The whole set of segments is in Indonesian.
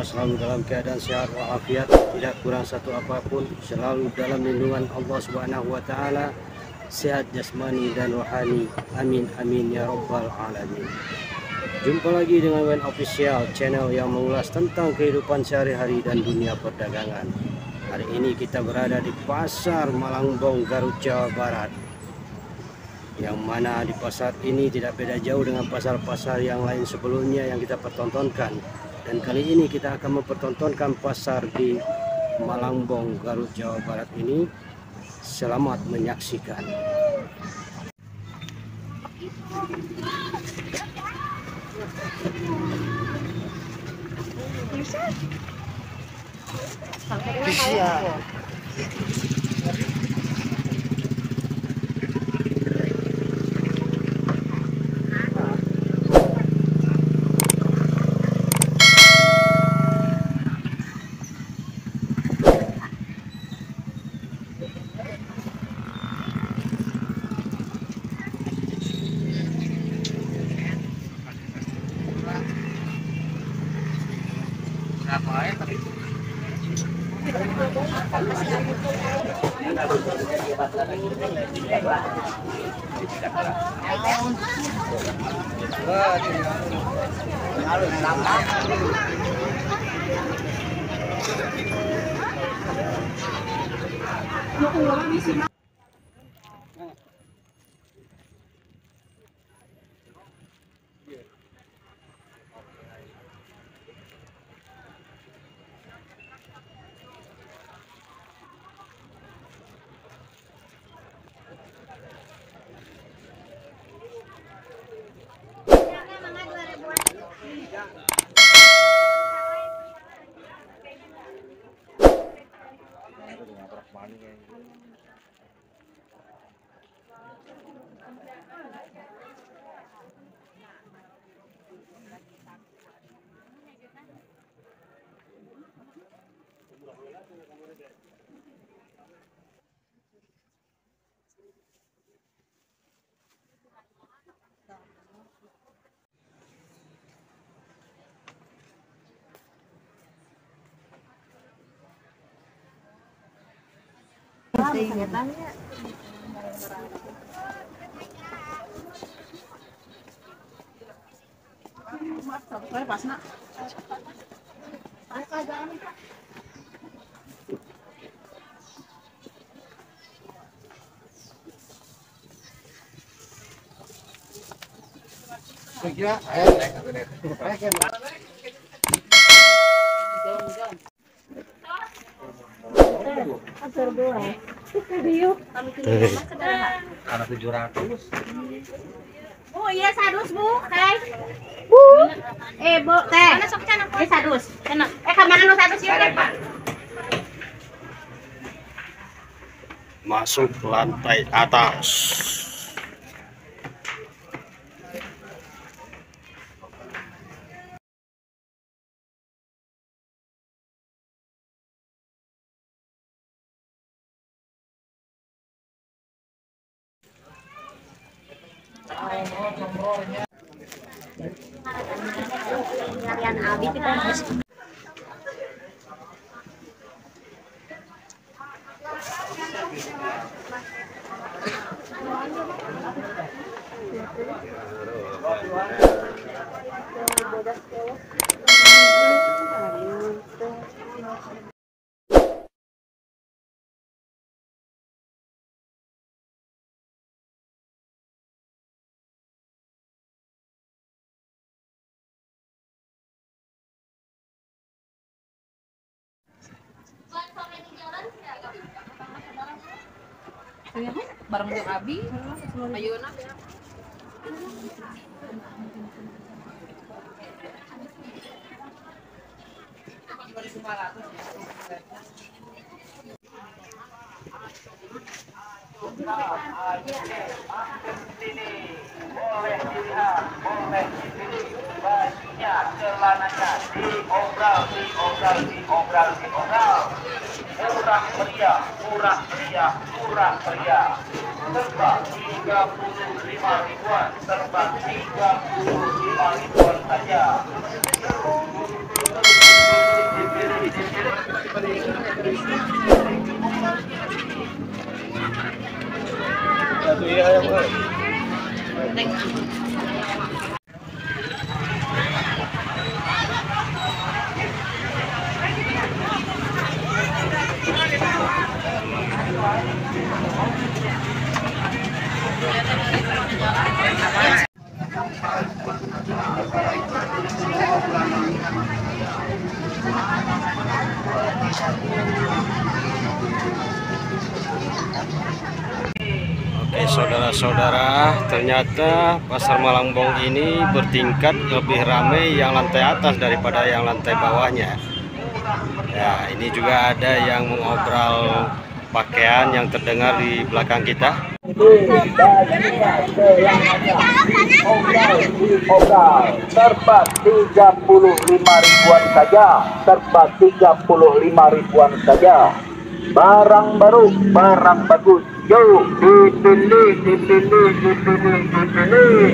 selalu dalam keadaan sehat walafiat, tidak kurang satu apapun, selalu dalam lindungan Allah Subhanahu wa taala, sehat jasmani dan rohani. Amin amin ya rabbal alamin. Jumpa lagi dengan WEN Official, channel yang mengulas tentang kehidupan sehari-hari dan dunia perdagangan. Hari ini kita berada di Pasar Malangbong, Garut, Jawa Barat. Yang mana di pasar ini tidak beda jauh dengan pasar-pasar yang lain sebelumnya yang kita pertontonkan. Dan kali ini kita akan mempertontonkan pasar di Malangbong, Garut, Jawa Barat ini. Selamat menyaksikan. Iya. Ingatannya pas nak kira karena 700. Bu, iya sadus bu, teh. Bu, bu teh. Mana sok cenah? Iya sadus. Cenah. Kamana nu sadus ieu teh, Pak? Masuk lantai atas. Harian Abi kita harus bareng dengan Abi, ayeuna boleh dilihat, boleh dipilih bajunya, celananya, diobral. Murah meriah, terbang 35 ribuan, terbang 35 ribuan saja. Oke saudara-saudara, ternyata pasar Malangbong ini bertingkat lebih ramai yang lantai atas daripada yang lantai bawahnya. Ya, ini juga ada yang mengobral pakaian yang terdengar di belakang kita. Terbat 35 ribuan saja, terbat 35 ribuan saja. Barang baru, barang bagus. Yuk, dipilih, dipilih, dipilih, dipilih.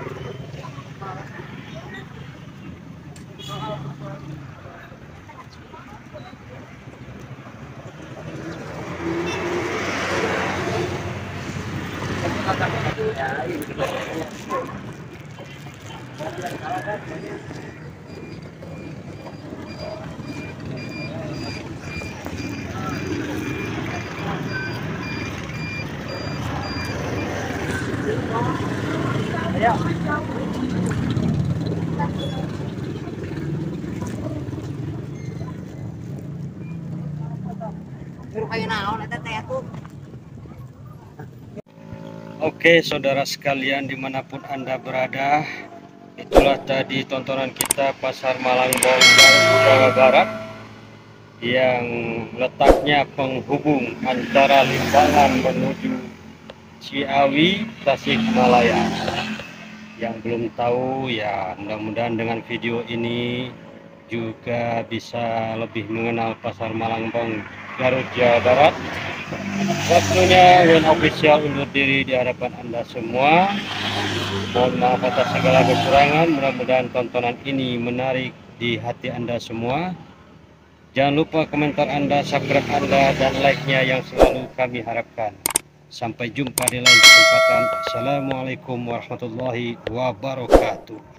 Oke saudara sekalian dimanapun Anda berada, itulah tadi tontonan kita Pasar Malangbong, Jawa Barat, yang letaknya penghubung antara Limbangan menuju Ciawi, Tasikmalaya. Yang belum tahu ya mudah-mudahan dengan video ini juga bisa lebih mengenal Pasar Malangbong, Garut, Jawa Barat. Waktunya Win Official undur diri di hadapan Anda semua. Mohon maaf atas segala kekurangan. Mudah-mudahan tontonan ini menarik di hati Anda semua. Jangan lupa komentar Anda, subscribe Anda, dan like-nya yang selalu kami harapkan. Sampai jumpa di lain kesempatan. Assalamualaikum warahmatullahi wabarakatuh.